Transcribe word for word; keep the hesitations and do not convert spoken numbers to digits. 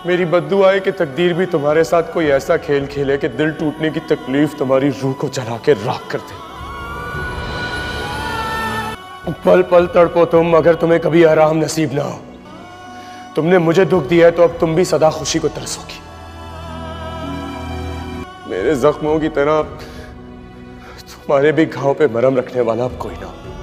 मेरी बद्दुआ है कि तकदीर भी तुम्हारे साथ कोई ऐसा खेल खेले कि दिल टूटने की तकलीफ तुम्हारी रूह को जला के राख कर दे। पल पल तड़पो तुम, मगर तुम्हें कभी आराम नसीब ना हो। तुमने मुझे दुख दिया है तो अब तुम भी सदा खुशी को तरसोगी। मेरे जख्मों की तरह तुम्हारे भी घाव पे मरहम रखने वाला अब कोई ना हो।